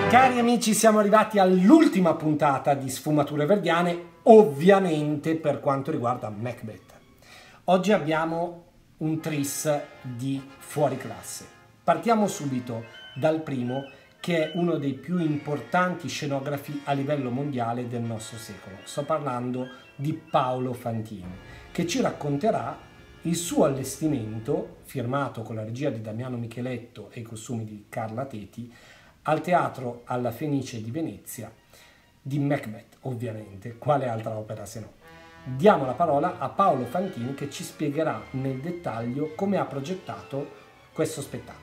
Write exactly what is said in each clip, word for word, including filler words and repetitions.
Cari amici, siamo arrivati all'ultima puntata di Sfumature Verdiane, ovviamente per quanto riguarda Macbeth. Oggi abbiamo un tris di fuori classe. Partiamo subito dal primo, che è uno dei più importanti scenografi a livello mondiale del nostro secolo. Sto parlando di Paolo Fantini, che ci racconterà il suo allestimento, firmato con la regia di Damiano Micheletto e i costumi di Carla Teti, al Teatro alla Fenice di Venezia, di Macbeth, ovviamente. Quale altra opera se no? Diamo la parola a Paolo Fantini, che ci spiegherà nel dettaglio come ha progettato questo spettacolo.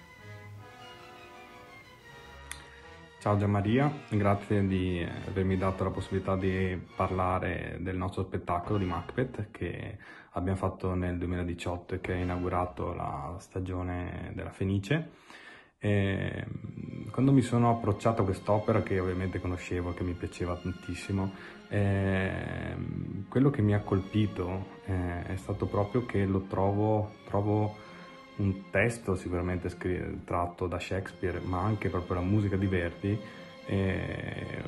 Ciao Gianmaria, grazie di avermi dato la possibilità di parlare del nostro spettacolo di Macbeth che abbiamo fatto nel duemiladiciotto e che ha inaugurato la stagione della Fenice. E quando mi sono approcciato a quest'opera, che ovviamente conoscevo, che mi piaceva tantissimo, eh, quello che mi ha colpito eh, è stato proprio che lo trovo, trovo un testo sicuramente tratto da Shakespeare, ma anche proprio la musica di Verdi, eh,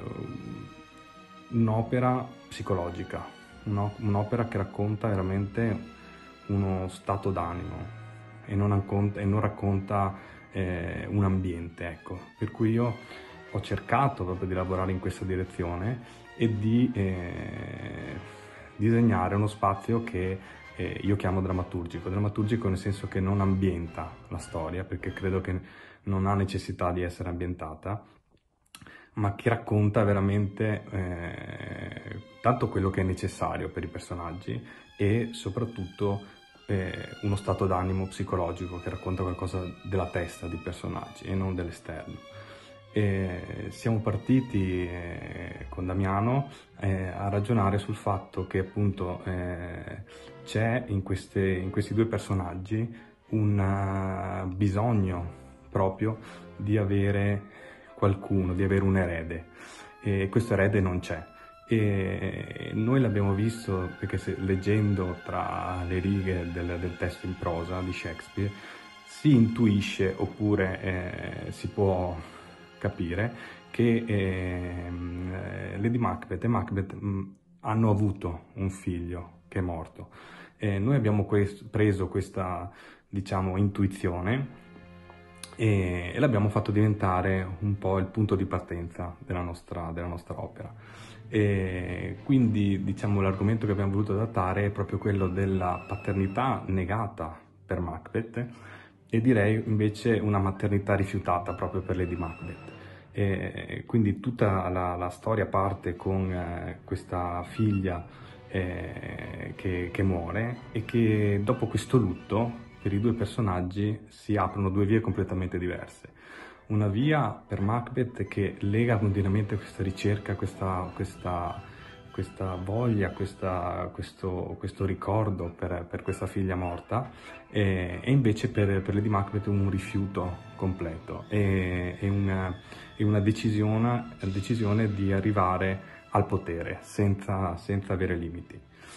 un'opera psicologica, un'opera che racconta veramente uno stato d'animo e non racconta, e non racconta eh, un ambiente, ecco. Per cui io ho cercato proprio di lavorare in questa direzione e di eh, disegnare uno spazio che eh, io chiamo drammaturgico, drammaturgico nel senso che non ambienta la storia, perché credo che non ha necessità di essere ambientata, ma che racconta veramente eh, tanto quello che è necessario per i personaggi e soprattutto eh, uno stato d'animo psicologico che racconta qualcosa della testa dei personaggi e non dell'esterno. E siamo partiti eh, con Damiano eh, a ragionare sul fatto che appunto eh, c'è in, queste, in questi due personaggi un uh, bisogno proprio di avere qualcuno, di avere un erede, e questo erede non c'è. E noi l'abbiamo visto perché se, leggendo tra le righe del, del testo in prosa di Shakespeare si intuisce oppure eh, si può capire che eh, Lady Macbeth e Macbeth mh, hanno avuto un figlio che è morto. E noi abbiamo quest- preso questa, diciamo, intuizione e, e l'abbiamo fatto diventare un po' il punto di partenza della nostra, della nostra opera. E quindi, diciamo, l'argomento che abbiamo voluto trattare è proprio quello della paternità negata per Macbeth e direi invece una maternità rifiutata proprio per Lady Macbeth. E quindi tutta la, la storia parte con eh, questa figlia eh, che, che muore e che dopo questo lutto per i due personaggi si aprono due vie completamente diverse. Una via per Macbeth che lega continuamente questa ricerca, questa, questa, questa voglia, questa, questo, questo ricordo per, per questa figlia morta, e, e invece per, per Lady Macbeth un rifiuto completo e, e una, e una decisione, decisione di arrivare al potere senza, senza avere limiti.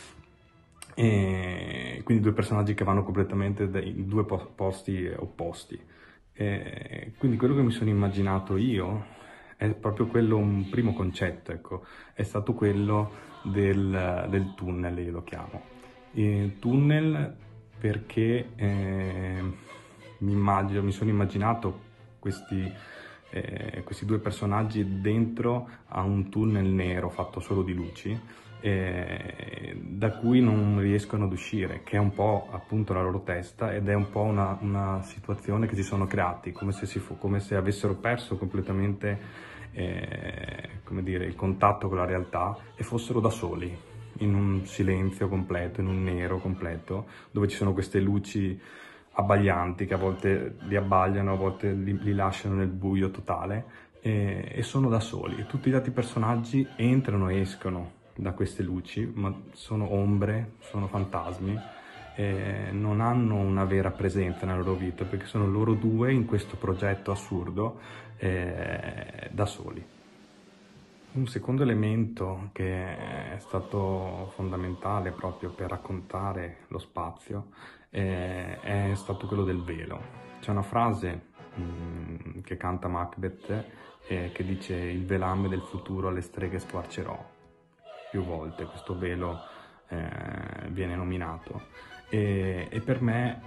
E quindi due personaggi che vanno completamente in due posti opposti. E quindi quello che mi sono immaginato io è proprio quello, un primo concetto, ecco, è stato quello del, del tunnel, io lo chiamo. E tunnel perché eh, mi, immagino, mi sono immaginato questi, eh, questi due personaggi dentro a un tunnel nero fatto solo di luci, Eh, da cui non riescono ad uscire, che è un po' appunto la loro testa ed è un po' una, una situazione che si sono creati, come se, si fu, come se avessero perso completamente eh, come dire, il contatto con la realtà e fossero da soli, in un silenzio completo, in un nero completo, dove ci sono queste luci abbaglianti che a volte li abbagliano, a volte li, li lasciano nel buio totale e, e sono da soli. E tutti gli altri personaggi entrano e escono da queste luci, ma sono ombre, sono fantasmi, eh, non hanno una vera presenza nella loro vita perché sono loro due in questo progetto assurdo eh, da soli. Un secondo elemento che è stato fondamentale proprio per raccontare lo spazio eh, è stato quello del velo. C'è una frase mh, che canta Macbeth, eh, che dice: il velame del futuro alle streghe squarcerò. Più volte questo velo eh, viene nominato. E, e per me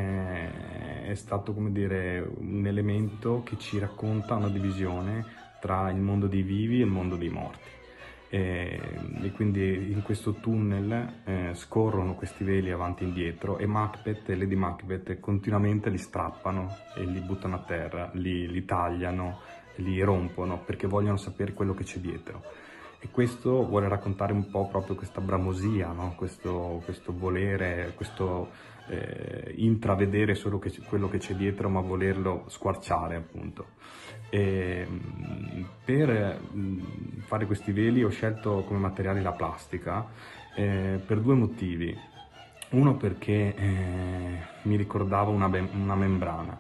è, è stato, come dire, un elemento che ci racconta una divisione tra il mondo dei vivi e il mondo dei morti. E, e quindi in questo tunnel eh, scorrono questi veli avanti e indietro, e Macbeth e Lady Macbeth continuamente li strappano e li buttano a terra, li, li tagliano, li rompono, perché vogliono sapere quello che c'è dietro. E questo vuole raccontare un po' proprio questa bramosia, no? questo, questo volere, questo eh, intravedere solo che quello che c'è dietro, ma volerlo squarciare, appunto. E, per fare questi veli ho scelto come materiale la plastica eh, per due motivi. Uno, perché eh, mi ricordava una, una membrana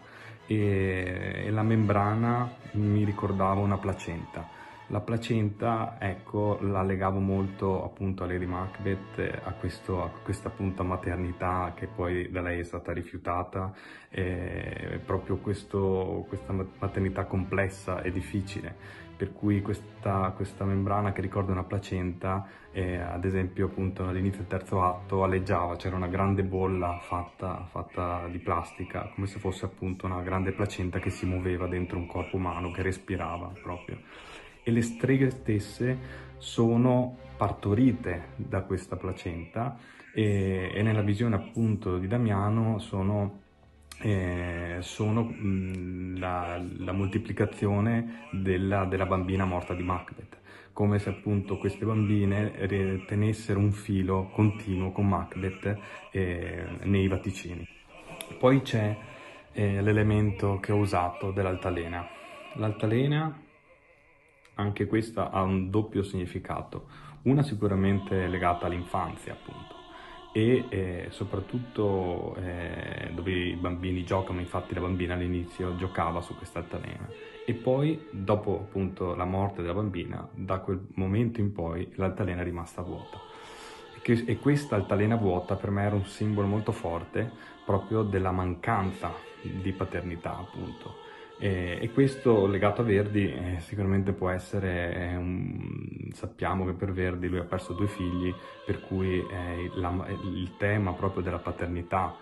e, e la membrana mi ricordava una placenta. La placenta, ecco, la legavo molto appunto a Lady Macbeth, a, questo, a questa appunto maternità che poi da lei è stata rifiutata, eh, proprio questo, questa maternità complessa e difficile, per cui questa, questa membrana che ricorda una placenta, eh, ad esempio appunto all'inizio del terzo atto aleggiava, c'era una grande bolla fatta, fatta di plastica, come se fosse appunto una grande placenta che si muoveva dentro un corpo umano, che respirava proprio. E le streghe stesse sono partorite da questa placenta e, e nella visione appunto di Damiano sono, eh, sono mh, la, la moltiplicazione della, della bambina morta di Macbeth, come se appunto queste bambine tenessero un filo continuo con Macbeth eh, nei vaticini. Poi c'è eh, l'elemento che ho usato dell'altalena. L'altalena, anche questa ha un doppio significato, una sicuramente legata all'infanzia appunto, e eh, soprattutto eh, dove i bambini giocano, infatti la bambina all'inizio giocava su questa altalena, e poi dopo appunto la morte della bambina, da quel momento in poi l'altalena è rimasta vuota. E, e questa altalena vuota per me era un simbolo molto forte proprio della mancanza di paternità appunto. E, e questo legato a Verdi eh, sicuramente può essere, eh, un, sappiamo che per Verdi lui ha perso due figli, per cui eh, la, il tema proprio della paternità,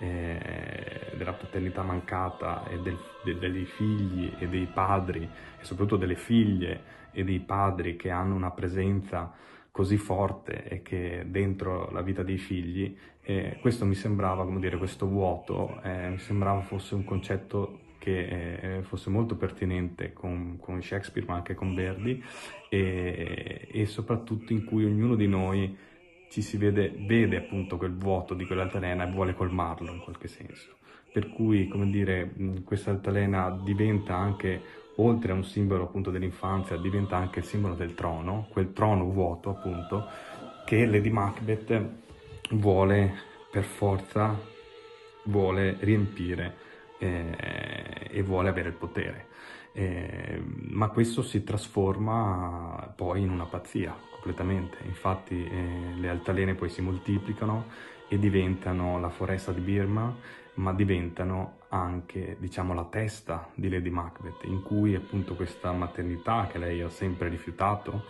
eh, della paternità mancata e del, de, dei figli e dei padri, e soprattutto delle figlie e dei padri che hanno una presenza così forte e che dentro la vita dei figli, eh, questo mi sembrava, come dire, questo vuoto, eh, mi sembrava fosse un concetto che eh, fosse molto pertinente con, con Shakespeare, ma anche con Verdi, e, e soprattutto in cui ognuno di noi ci si vede, vede appunto quel vuoto di quell'altalena e vuole colmarlo in qualche senso. Per cui, come dire, questa altalena diventa anche, oltre a un simbolo appunto dell'infanzia, diventa anche il simbolo del trono, quel trono vuoto appunto, che Lady Macbeth vuole per forza, vuole riempire eh, e vuole avere il potere. Eh, ma questo si trasforma poi in una pazzia completamente. Infatti eh, le altalene poi si moltiplicano e diventano la foresta di Birma, ma diventano anche, diciamo, la testa di Lady Macbeth, in cui appunto questa maternità che lei ha sempre rifiutato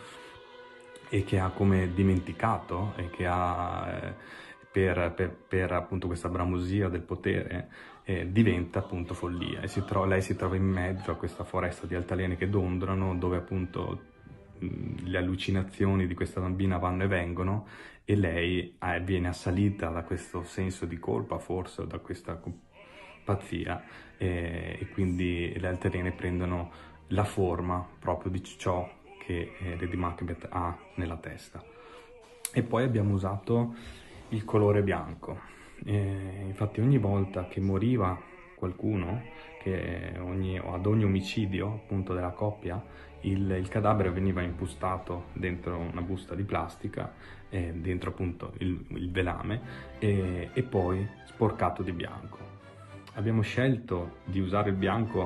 e che ha come dimenticato, e che ha eh, per, per, per appunto questa bramosia del potere, eh, diventa appunto follia, e si trova, lei si trova in mezzo a questa foresta di altalene che dondolano, dove appunto mh, le allucinazioni di questa bambina vanno e vengono, e lei eh, viene assalita da questo senso di colpa, forse, da questa pazzia, eh, e quindi le altalene prendono la forma proprio di ciò che eh, Lady Macbeth ha nella testa. E poi abbiamo usato il colore bianco. Eh, infatti ogni volta che moriva qualcuno, che ogni, ad ogni omicidio appunto della coppia, il, il cadavere veniva impostato dentro una busta di plastica, eh, dentro appunto il, il velame, eh, e poi sporcato di bianco. Abbiamo scelto di usare il bianco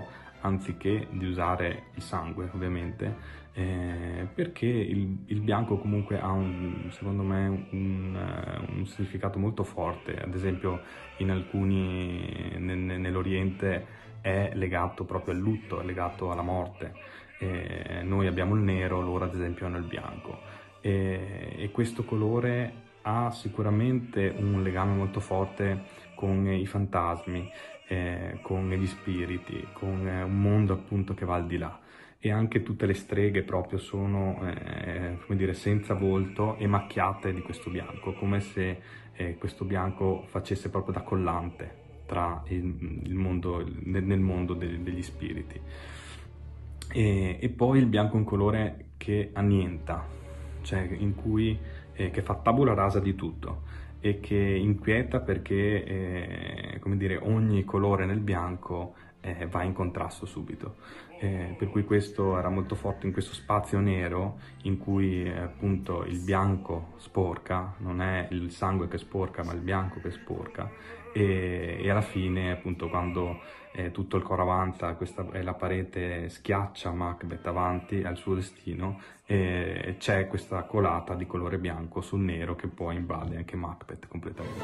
anziché di usare il sangue, ovviamente, eh, perché il, il bianco comunque ha, un, secondo me, un, un significato molto forte. Ad esempio in alcuni, nel, nell'Oriente è legato proprio al lutto, è legato alla morte. Eh, noi abbiamo il nero, loro ad esempio hanno il bianco, e, e questo colore ha sicuramente un legame molto forte con i fantasmi, eh, con gli spiriti, con eh, un mondo appunto che va al di là. E anche tutte le streghe proprio sono, eh, come dire, senza volto e macchiate di questo bianco, come se eh, questo bianco facesse proprio da collante tra il, il mondo, nel, nel mondo de, degli spiriti. E, e poi il bianco è un colore che annienta, cioè in cui, eh, che fa tabula rasa di tutto e che inquieta perché, eh, come dire, ogni colore nel bianco eh, va in contrasto subito. Eh, per cui questo era molto forte in questo spazio nero in cui eh, appunto il bianco sporca, non è il sangue che sporca ma il bianco che sporca, e, e alla fine appunto quando eh, tutto il coro avanza, questa, eh, la parete schiaccia Macbeth avanti al suo destino, e c'è questa colata di colore bianco sul nero che poi invade anche Macbeth completamente.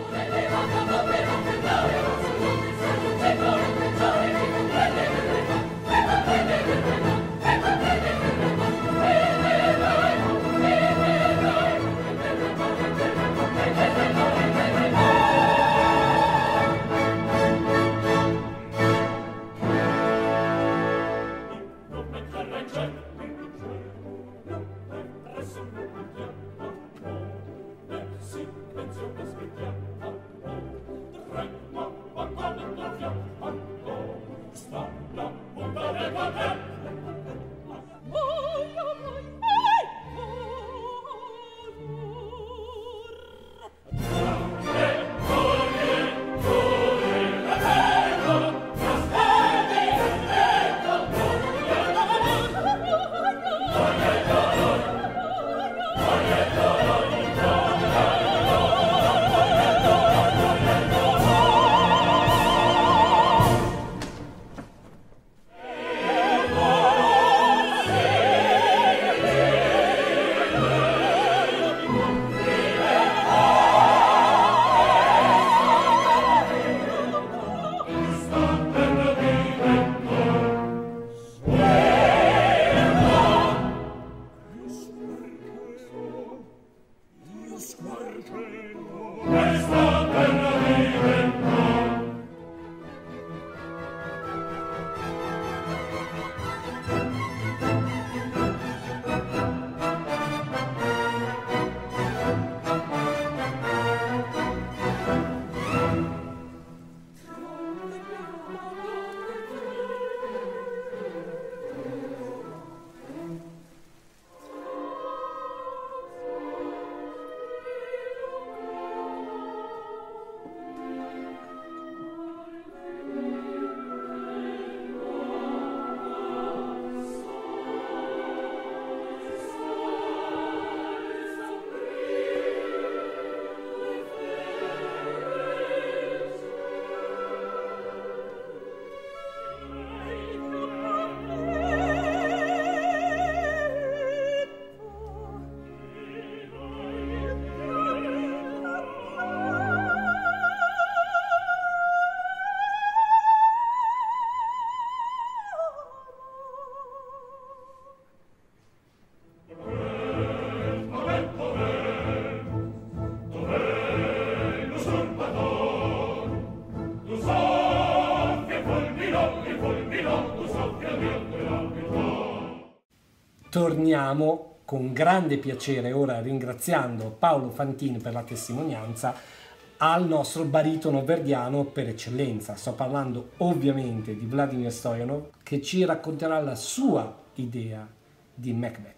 Torniamo con grande piacere, ora ringraziando Paolo Fantini per la testimonianza, al nostro baritono verdiano per eccellenza. Sto parlando ovviamente di Vladimir Stoyanov, che ci racconterà la sua idea di Macbeth.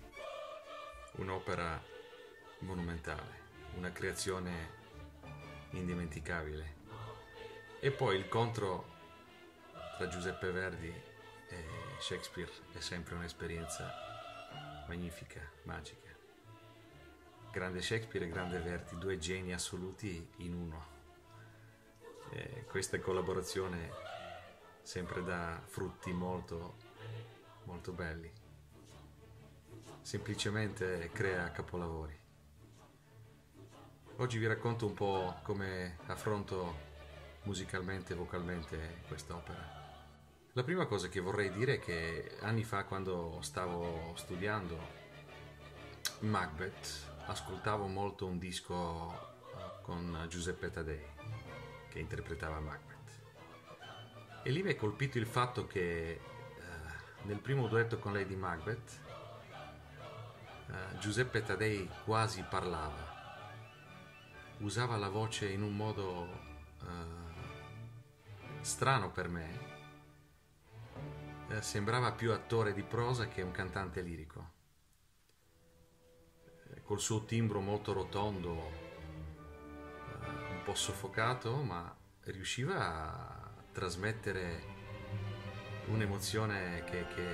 Un'opera monumentale, una creazione indimenticabile. E poi il contro tra Giuseppe Verdi e Shakespeare è sempre un'esperienza magnifica, magica. Grande Shakespeare e grande Verdi, due geni assoluti in uno. E questa collaborazione sempre dà frutti molto, molto belli. Semplicemente crea capolavori. Oggi vi racconto un po' come affronto musicalmente e vocalmente quest'opera. La prima cosa che vorrei dire è che anni fa, quando stavo studiando Macbeth, ascoltavo molto un disco con Giuseppe Taddei che interpretava Macbeth, e lì mi è colpito il fatto che eh, nel primo duetto con Lady Macbeth eh, Giuseppe Taddei quasi parlava, usava la voce in un modo eh, strano per me. Sembrava più attore di prosa che un cantante lirico, col suo timbro molto rotondo, un po' soffocato, ma riusciva a trasmettere un'emozione che, che,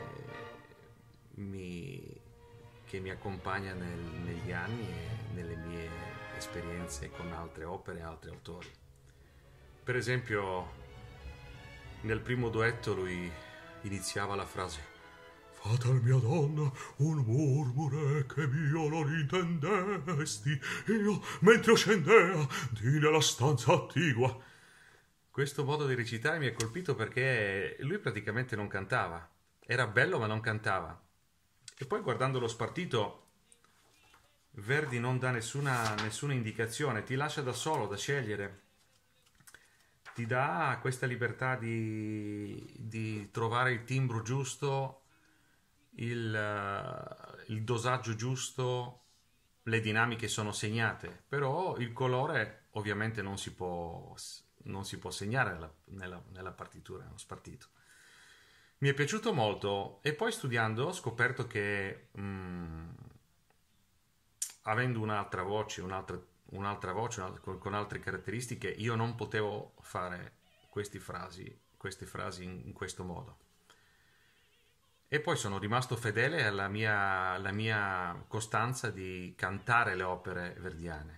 mi, che mi accompagna nel, negli anni e nelle mie esperienze con altre opere e altri autori. Per esempio, nel primo duetto lui iniziava la frase: «Fatal mia donna, un murmure che mio non intendesti, io mentre scendea di nella stanza attigua». Questo modo di recitare mi ha colpito perché lui praticamente non cantava, era bello ma non cantava. E poi, guardando lo spartito, Verdi non dà nessuna, nessuna indicazione, ti lascia da solo, da scegliere. Ti dà questa libertà di, di trovare il timbro giusto, il, il dosaggio giusto, le dinamiche sono segnate, però il colore ovviamente non si può, non si può segnare nella, nella, nella partitura, nello spartito. Mi è piaciuto molto, e poi studiando ho scoperto che mh, avendo un'altra voce, un'altra un'altra voce con altre caratteristiche, io non potevo fare queste frasi, queste frasi in questo modo. E poi sono rimasto fedele alla mia, alla mia costanza di cantare le opere verdiane,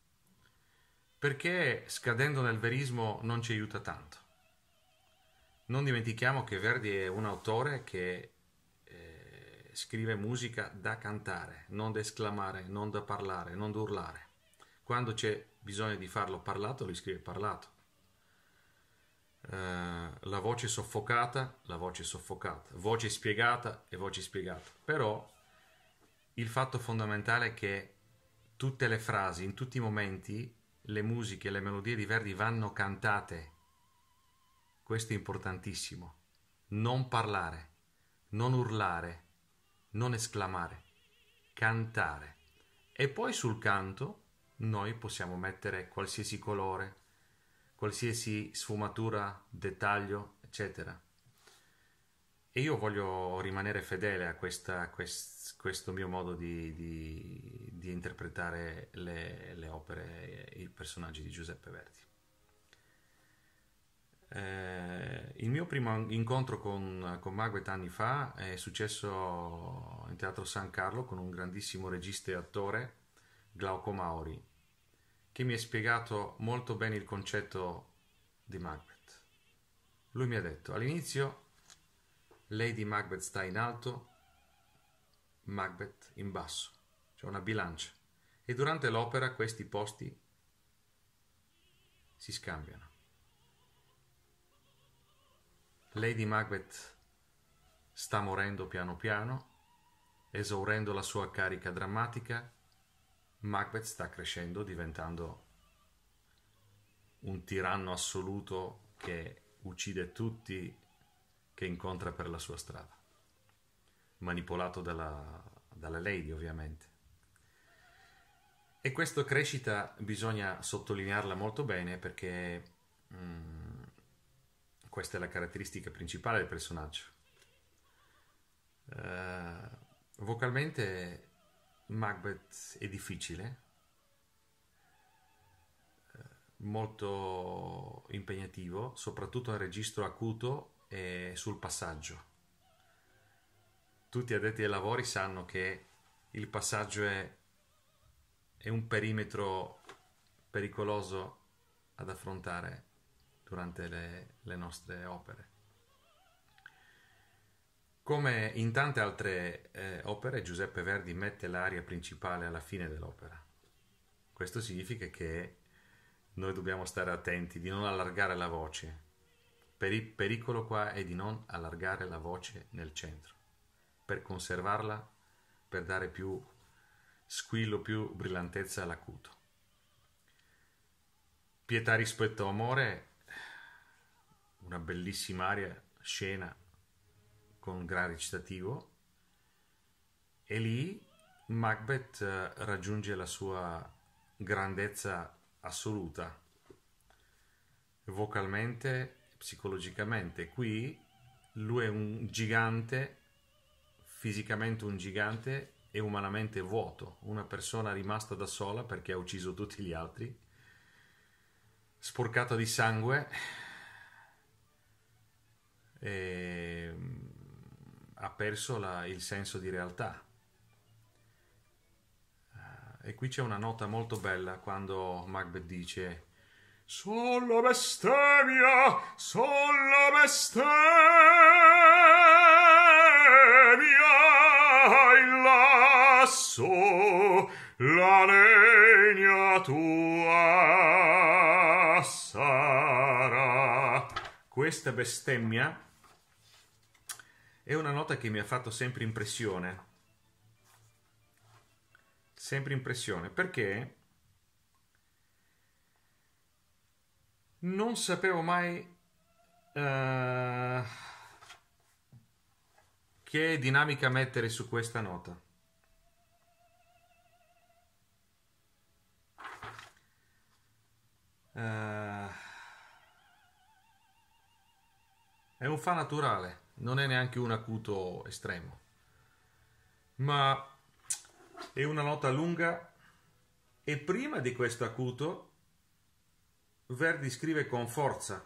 perché scadendo nel verismo non ci aiuta tanto. Non dimentichiamo che Verdi è un autore che eh, scrive musica da cantare, non da esclamare, non da parlare, non da urlare. Quando c'è bisogno di farlo parlato, lui scrive parlato. Uh, la voce soffocata, la voce soffocata. Voce spiegata e voce spiegata. Però il fatto fondamentale è che tutte le frasi, in tutti i momenti, le musiche e le melodie di Verdi vanno cantate. Questo è importantissimo. Non parlare, non urlare, non esclamare. Cantare. E poi sul canto noi possiamo mettere qualsiasi colore, qualsiasi sfumatura, dettaglio, eccetera. E io voglio rimanere fedele a, questa, a quest, questo mio modo di, di, di interpretare le, le opere e i personaggi di Giuseppe Verdi. Eh, il mio primo incontro con, con Macbeth anni fa è successo in Teatro San Carlo con un grandissimo regista e attore, Glauco Mauri, che mi ha spiegato molto bene il concetto di Macbeth. Lui mi ha detto: all'inizio Lady Macbeth sta in alto, Macbeth in basso, c'è una bilancia, e durante l'opera questi posti si scambiano. Lady Macbeth sta morendo piano piano, esaurendo la sua carica drammatica. Macbeth sta crescendo, diventando un tiranno assoluto che uccide tutti che incontra per la sua strada, manipolato dalla, dalla Lady, ovviamente. E questa crescita bisogna sottolinearla molto bene, perché mm, questa è la caratteristica principale del personaggio. Uh, vocalmente Macbeth è difficile, molto impegnativo, soprattutto nel registro acuto e sul passaggio. Tutti addetti ai lavori sanno che il passaggio è, è un perimetro pericoloso ad affrontare durante le, le nostre opere. Come in tante altre eh, opere, Giuseppe Verdi mette l'aria principale alla fine dell'opera. Questo significa che noi dobbiamo stare attenti di non allargare la voce. Il pericolo qua è di non allargare la voce nel centro, per conservarla, per dare più squillo, più brillantezza all'acuto. Pietà, rispetto, amore, una bellissima aria, scena con un gran recitativo, e lì Macbeth eh, raggiunge la sua grandezza assoluta, vocalmente, psicologicamente. Qui lui è un gigante, fisicamente un gigante e umanamente vuoto, una persona rimasta da sola perché ha ucciso tutti gli altri, sporcato di sangue, e ha perso la, il senso di realtà. E qui c'è una nota molto bella quando Macbeth dice: "Sola bestemmia, sola bestemmia, in lasso la legna tua sarà." Questa bestemmia è una nota che mi ha fatto sempre impressione. Sempre impressione, perché non sapevo mai uh, che dinamica mettere su questa nota. Uh, è un fa naturale, non è neanche un acuto estremo, ma è una nota lunga, e prima di questo acuto Verdi scrive con forza.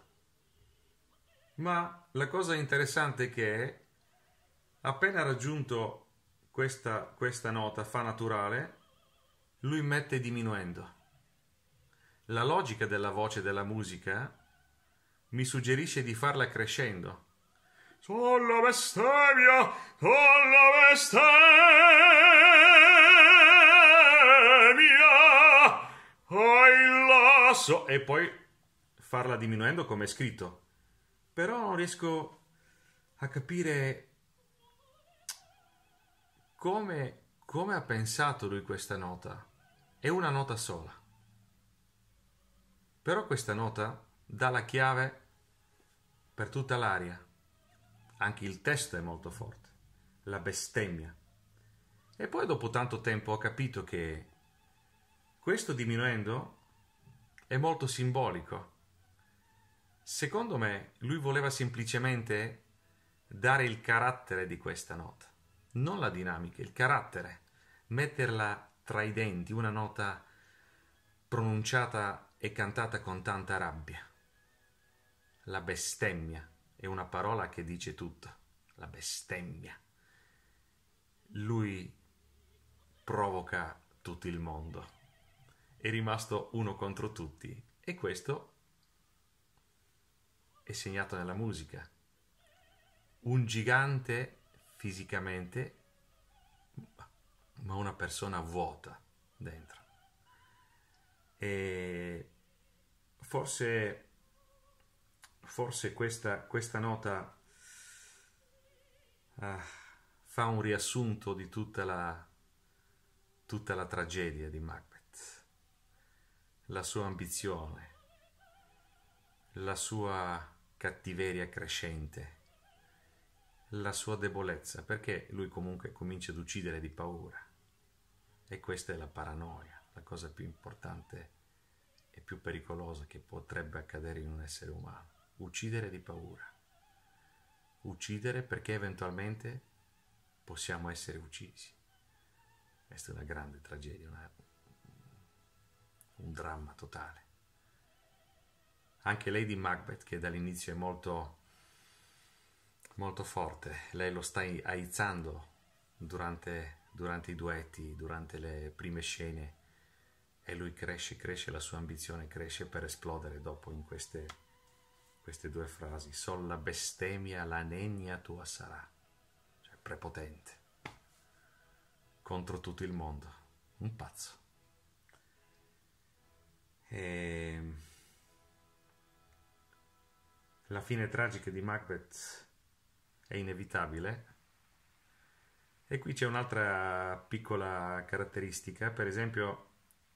Ma la cosa interessante è che appena raggiunto questa, questa nota fa naturale, lui mette diminuendo. La logica della voce della musica mi suggerisce di farla crescendo. Sola bestemmia, sola bestemmia, il lasso, e poi farla diminuendo come è scritto. Però non riesco a capire come, come ha pensato lui questa nota. È una nota sola, però questa nota dà la chiave per tutta l'aria. Anche il testo è molto forte, la bestemmia. E poi dopo tanto tempo ho capito che questo diminuendo è molto simbolico. Secondo me lui voleva semplicemente dare il carattere di questa nota, non la dinamica, il carattere, metterla tra i denti, una nota pronunciata e cantata con tanta rabbia. La bestemmia è una parola che dice tutto, la bestemmia. Lui provoca tutto il mondo, è rimasto uno contro tutti, e questo è segnato nella musica. Un gigante fisicamente, ma una persona vuota dentro. E forse forse questa, questa nota uh, fa un riassunto di tutta la, tutta la tragedia di Macbeth, la sua ambizione, la sua cattiveria crescente, la sua debolezza, perché lui comunque comincia ad uccidere di paura, e questa è la paranoia, la cosa più importante e più pericolosa che potrebbe accadere in un essere umano. Uccidere di paura, uccidere perché eventualmente possiamo essere uccisi. Questa è una grande tragedia, una, un dramma totale. Anche Lady Macbeth, che dall'inizio è molto molto forte, lei lo sta aizzando durante, durante i duetti, durante le prime scene, e lui cresce, cresce, la sua ambizione cresce per esplodere dopo in queste queste due frasi: sol la bestemmia, la negna tua sarà, cioè prepotente, contro tutto il mondo, un pazzo. E la fine tragica di Macbeth è inevitabile. E qui c'è un'altra piccola caratteristica. Per esempio,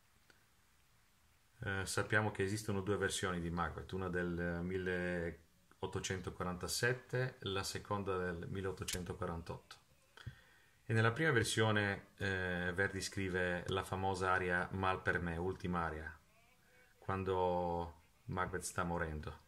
eh, sappiamo che esistono due versioni di Macbeth, una del milleottocentoquarantasette, la seconda del milleottocentoquarantotto. E nella prima versione eh, Verdi scrive la famosa aria Mal per me, ultima aria, quando Macbeth sta morendo.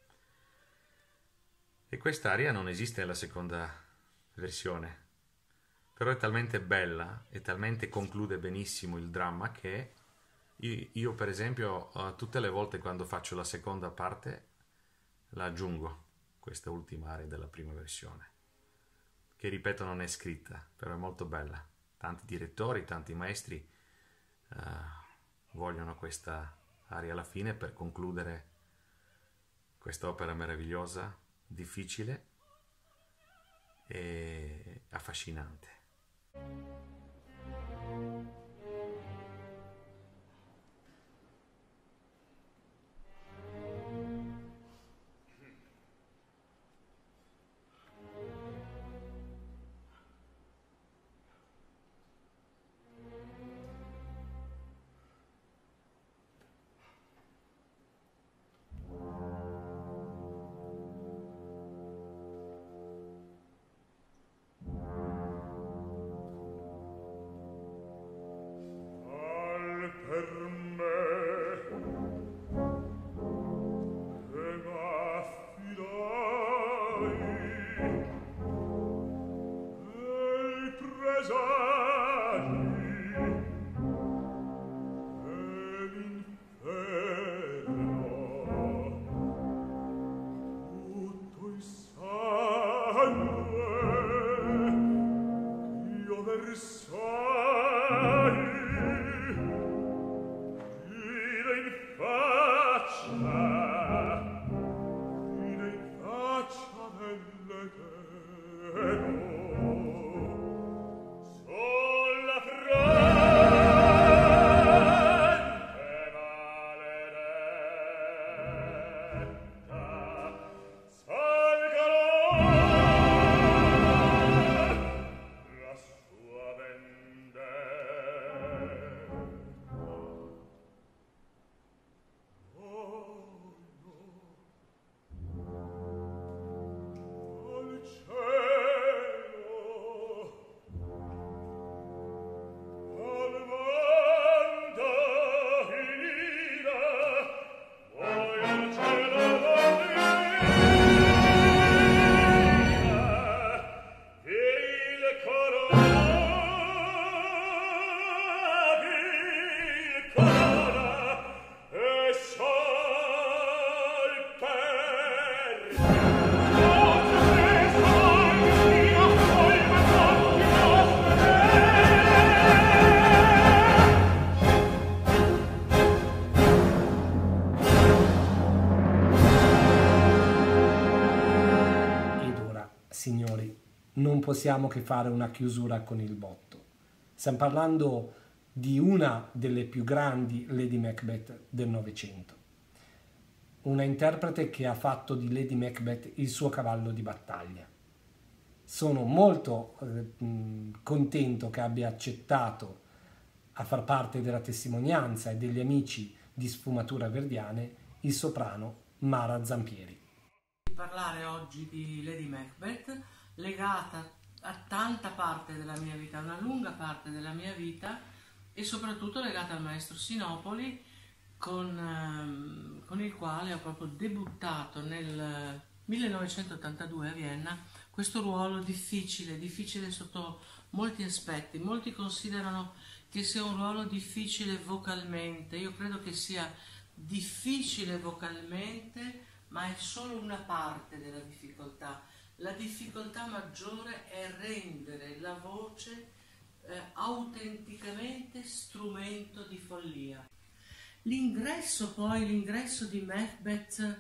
E quest'aria non esiste nella seconda versione, però è talmente bella e talmente conclude benissimo il dramma che io, io per esempio, uh, tutte le volte quando faccio la seconda parte la aggiungo, questa ultima aria della prima versione, che ripeto non è scritta, però è molto bella. Tanti direttori, tanti maestri uh, vogliono questa aria alla fine per concludere questa opera meravigliosa, difficile e affascinante. Signori, non possiamo che fare una chiusura con il botto. Stiamo parlando di una delle più grandi Lady Macbeth del Novecento. Una interprete che ha fatto di Lady Macbeth il suo cavallo di battaglia. Sono molto eh, contento che abbia accettato a far parte della testimonianza e degli amici di Sfumature Verdiane il soprano Mara Zampieri. Parlare oggi di Lady Macbeth, legata a tanta parte della mia vita, una lunga parte della mia vita, e soprattutto legata al maestro Sinopoli, con, ehm, con il quale ho proprio debuttato nel millenovecentottantadue a Vienna questo ruolo difficile, difficile sotto molti aspetti. Molti considerano che sia un ruolo difficile vocalmente. Io credo che sia difficile vocalmente, ma è solo una parte della difficoltà. La difficoltà maggiore è rendere la voce eh, autenticamente strumento di follia. L'ingresso poi, l'ingresso di Macbeth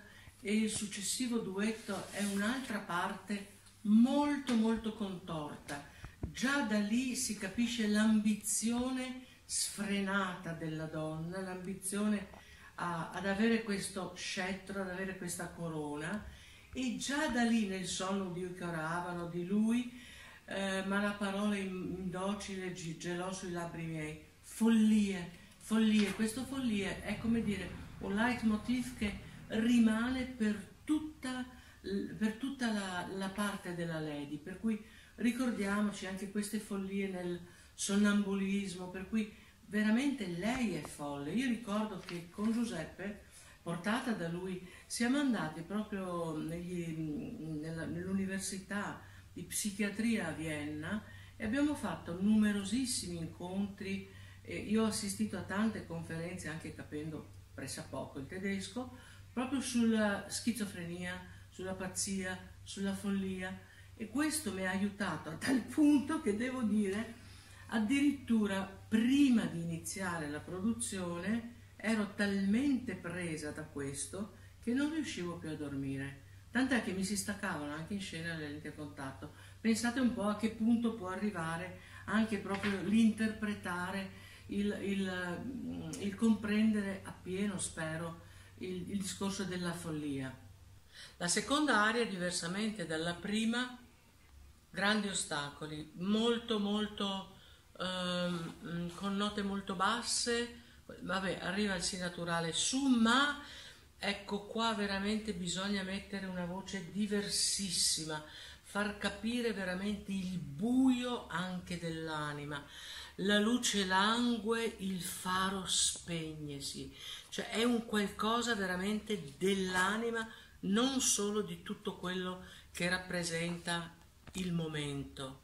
e il successivo duetto è un'altra parte molto molto contorta. Già da lì si capisce l'ambizione sfrenata della donna, l'ambizione a, ad avere questo scettro, ad avere questa corona, e già da lì nel sonno Dio che oravano di lui, eh, ma la parola indocile gelò sui labbri miei, follie, follie, questo follie è come dire un leitmotiv che rimane per tutta, per tutta la, la parte della Lady, per cui ricordiamoci anche queste follie nel sonnambulismo, per cui veramente lei è folle. Io ricordo che con Giuseppe, portata da lui, siamo andati proprio negli, nella, nell'università di psichiatria a Vienna e abbiamo fatto numerosissimi incontri. E io ho assistito a tante conferenze, anche capendo pressappoco il tedesco, proprio sulla schizofrenia, sulla pazzia, sulla follia, e questo mi ha aiutato a tal punto che devo dire addirittura prima di iniziare la produzione ero talmente presa da questo che non riuscivo più a dormire, tant'è che mi si staccavano anche in scena le lenti a contatto. Pensate un po' a che punto può arrivare anche proprio l'interpretare, il, il, il comprendere appieno, spero, il, il discorso della follia. La seconda aria, diversamente dalla prima, grandi ostacoli, molto molto ehm, con note molto basse. Vabbè, arriva il Si naturale su, ma ecco qua veramente bisogna mettere una voce diversissima, far capire veramente il buio anche dell'anima. La luce langue, il faro spegnesi, cioè è un qualcosa veramente dell'anima, non solo di tutto quello che rappresenta il momento.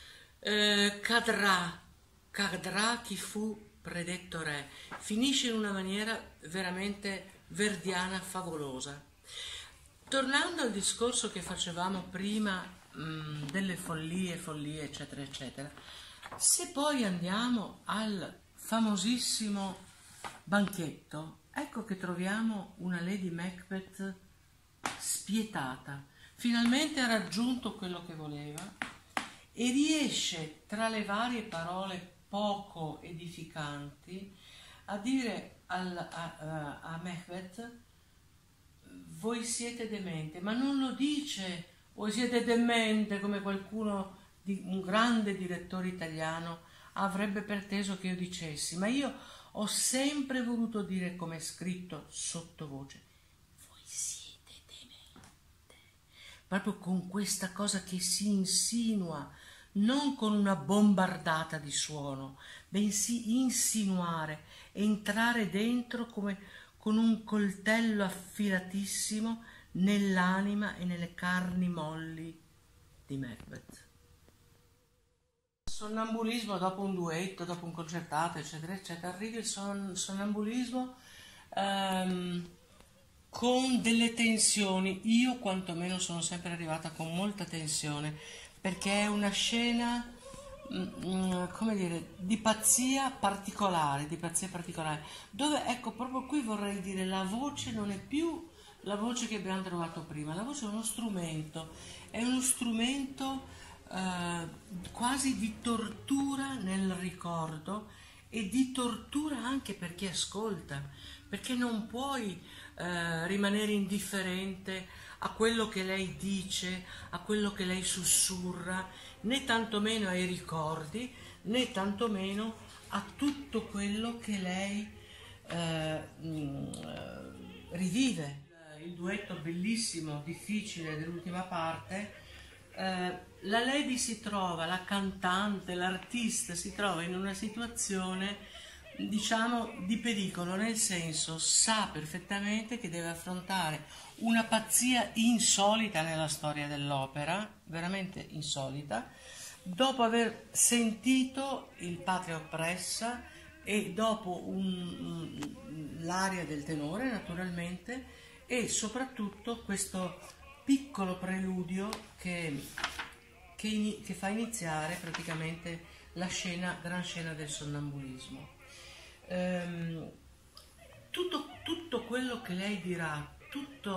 Eh, cadrà, cadrà chi fu predetto re, finisce in una maniera veramente verdiana, favolosa. Tornando al discorso che facevamo prima mh, delle follie, follie, eccetera, eccetera, se poi andiamo al famosissimo banchetto, ecco che troviamo una Lady Macbeth spietata, finalmente ha raggiunto quello che voleva e riesce tra le varie parole poco edificanti a dire al, a, a, a Macbeth: voi siete demente, ma non lo dice voi siete demente come qualcuno di un grande direttore italiano avrebbe preteso che io dicessi, ma io ho sempre voluto dire, come è scritto sottovoce, voi siete demente, proprio con questa cosa che si insinua, non con una bombardata di suono, bensì insinuare, entrare dentro come con un coltello affilatissimo nell'anima e nelle carni molli di Macbeth. Sonnambulismo dopo un duetto, dopo un concertato, eccetera, eccetera, arriva il son, sonnambulismo ehm, con delle tensioni. Io quantomeno sono sempre arrivata con molta tensione, perché è una scena, mm, come dire, di pazzia particolare, di pazzia particolare, dove, ecco, proprio qui vorrei dire, la voce non è più la voce che abbiamo trovato prima, la voce è uno strumento, è uno strumento eh, quasi di tortura nel ricordo e di tortura anche per chi ascolta, perché non puoi eh, rimanere indifferente a quello che lei dice, a quello che lei sussurra, né tantomeno ai ricordi, né tantomeno a tutto quello che lei eh, mh, rivive. Il duetto bellissimo, difficile dell'ultima parte, eh, la Lady si trova, la cantante, l'artista si trova in una situazione, diciamo, di pericolo, nel senso, sa perfettamente che deve affrontare una pazzia insolita nella storia dell'opera, veramente insolita, dopo aver sentito il Patria oppressa e dopo un, un, l'aria del tenore, naturalmente, e soprattutto questo piccolo preludio che, che, in, che fa iniziare praticamente la scena, gran scena del sonnambulismo. Ehm, tutto, tutto quello che lei dirà, tutto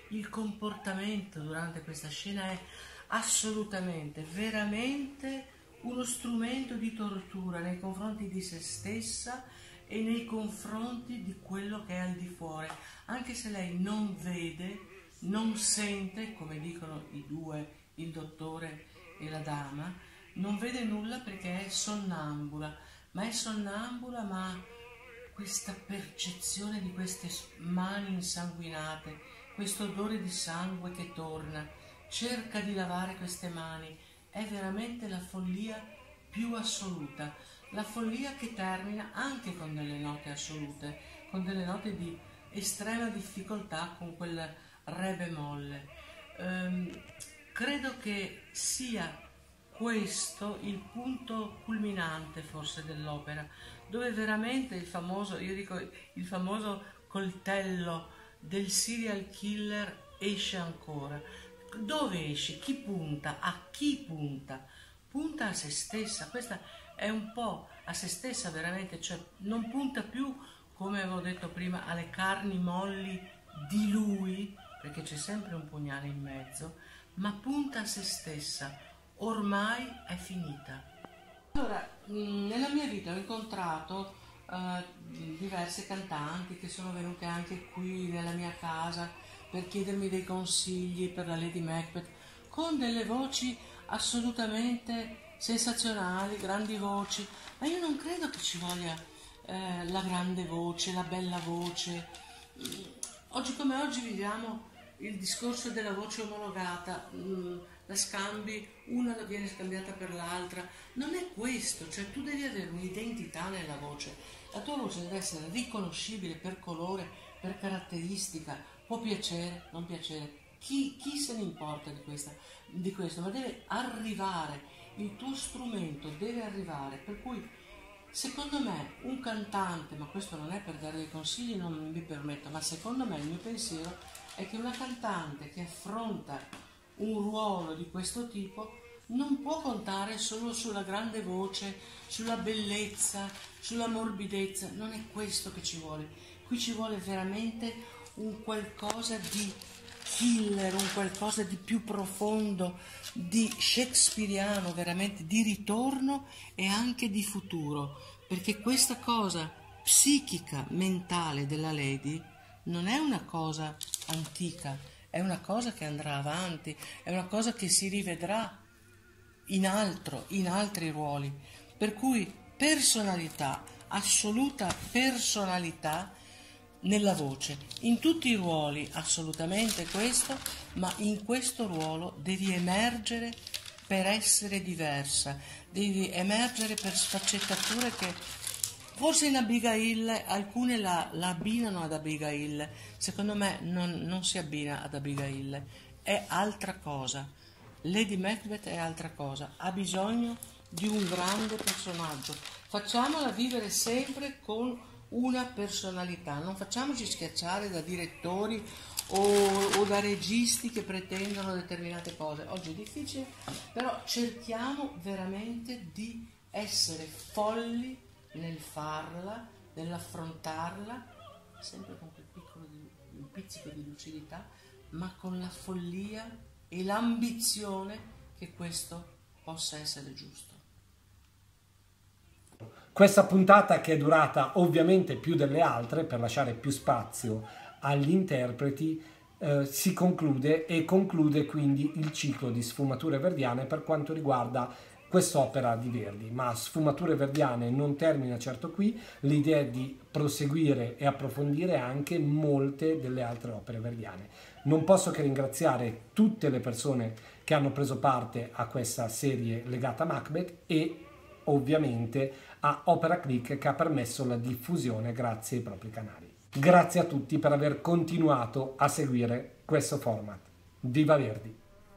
il comportamento durante questa scena è assolutamente, veramente uno strumento di tortura nei confronti di se stessa e nei confronti di quello che è al di fuori, anche se lei non vede, non sente, come dicono i due, il dottore e la dama, non vede nulla perché è sonnambula, ma è sonnambula, ma questa percezione di queste mani insanguinate, questo odore di sangue che torna, cerca di lavare queste mani, è veramente la follia più assoluta, la follia che termina anche con delle note assolute, con delle note di estrema difficoltà con quel re bemolle. Ehm, credo che sia questo il punto culminante forse dell'opera, dove veramente il famoso, io dico il famoso coltello del serial killer esce ancora. Dove esce? Chi punta? A chi punta? Punta a se stessa, questa è un po' a se stessa veramente, cioè non punta più, come avevo detto prima, alle carni molli di lui, perché c'è sempre un pugnale in mezzo, ma punta a se stessa, ormai è finita. Allora, nella mia vita ho incontrato uh, diverse cantanti che sono venute anche qui nella mia casa per chiedermi dei consigli per la Lady Macbeth, con delle voci assolutamente sensazionali, grandi voci, ma io non credo che ci voglia eh, la grande voce, la bella voce. Oggi come oggi viviamo il discorso della voce omologata, la scambi, una viene scambiata per l'altra, non è questo, cioè tu devi avere un'identità nella voce, la tua voce deve essere riconoscibile per colore, per caratteristica, può piacere, non piacere, chi, chi se ne importa di, questa, di questo, ma deve arrivare, il tuo strumento deve arrivare, per cui secondo me un cantante, ma questo non è per dare dei consigli, non mi permetto, ma secondo me il mio pensiero è che una cantante che affronta un ruolo di questo tipo non può contare solo sulla grande voce, sulla bellezza, sulla morbidezza, non è questo che ci vuole, qui ci vuole veramente un qualcosa di killer, un qualcosa di più profondo, di shakespeariano, veramente di ritorno e anche di futuro, perché questa cosa psichica, mentale della Lady non è una cosa antica, è una cosa che andrà avanti, è una cosa che si rivedrà in altro, in altri ruoli, per cui personalità, assoluta personalità nella voce, in tutti i ruoli assolutamente questo, ma in questo ruolo devi emergere per essere diversa, devi emergere per sfaccettature che forse in Abigail alcune la, la abbinano ad Abigail, secondo me non, non si abbina ad Abigail, è altra cosa. Lady Macbeth è altra cosa, ha bisogno di un grande personaggio, facciamola vivere sempre con una personalità, non facciamoci schiacciare da direttori o, o da registi che pretendono determinate cose. Oggi è difficile, però cerchiamo veramente di essere folli nel farla, nell'affrontarla, sempre con quel piccolo di, un pizzico di lucidità, ma con la follia e l'ambizione che questo possa essere giusto. Questa puntata, che è durata ovviamente più delle altre per lasciare più spazio agli interpreti, eh, si conclude e conclude quindi il ciclo di Sfumature Verdiane per quanto riguarda quest'opera di Verdi, ma Sfumature Verdiane non termina certo qui, l'idea è di proseguire e approfondire anche molte delle altre opere verdiane. Non posso che ringraziare tutte le persone che hanno preso parte a questa serie legata a Macbeth e ovviamente a Opera Click, che ha permesso la diffusione grazie ai propri canali. Grazie a tutti per aver continuato a seguire questo format. Viva Verdi!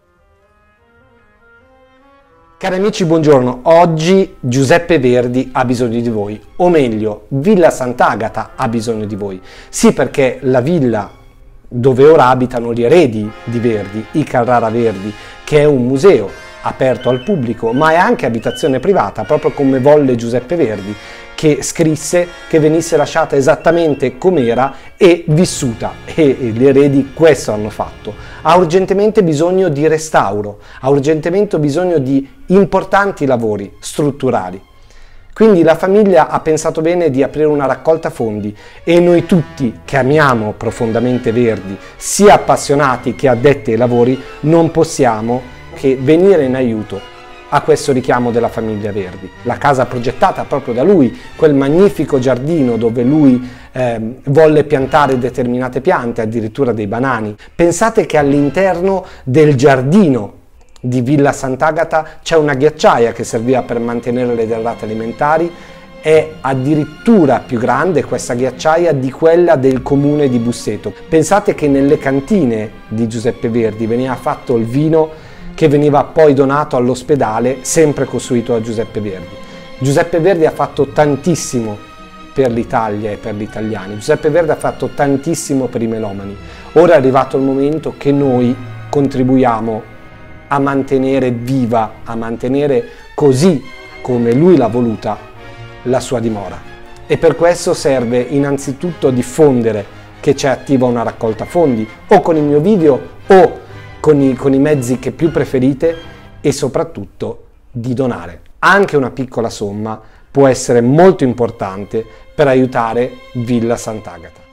Cari amici, buongiorno. Oggi Giuseppe Verdi ha bisogno di voi, o meglio, Villa Sant'Agata ha bisogno di voi. Sì, perché la villa dove ora abitano gli eredi di Verdi, i Carrara Verdi, che è un museo aperto al pubblico, ma è anche abitazione privata, proprio come volle Giuseppe Verdi, che scrisse che venisse lasciata esattamente com'era e vissuta, e gli eredi questo hanno fatto. Ha urgentemente bisogno di restauro, ha urgentemente bisogno di importanti lavori strutturali. Quindi la famiglia ha pensato bene di aprire una raccolta fondi e noi tutti che amiamo profondamente Verdi, sia appassionati che addetti ai lavori, non possiamo che venire in aiuto a questo richiamo della famiglia Verdi. La casa progettata proprio da lui, quel magnifico giardino dove lui eh, volle piantare determinate piante, addirittura dei banani. Pensate che all'interno del giardino di Villa Sant'Agata c'è una ghiacciaia che serviva per mantenere le derrate alimentari, è addirittura più grande questa ghiacciaia di quella del comune di Busseto. Pensate che nelle cantine di Giuseppe Verdi veniva fatto il vino che veniva poi donato all'ospedale, sempre costruito da Giuseppe Verdi. Giuseppe Verdi ha fatto tantissimo per l'Italia e per gli italiani, Giuseppe Verdi ha fatto tantissimo per i melomani. Ora è arrivato il momento che noi contribuiamo a mantenere viva, a mantenere così come lui l'ha voluta, la sua dimora. E per questo serve innanzitutto diffondere che c'è attiva una raccolta fondi, o con il mio video o con i, con i mezzi che più preferite, e soprattutto di donare. Anche una piccola somma può essere molto importante per aiutare Villa Sant'Agata.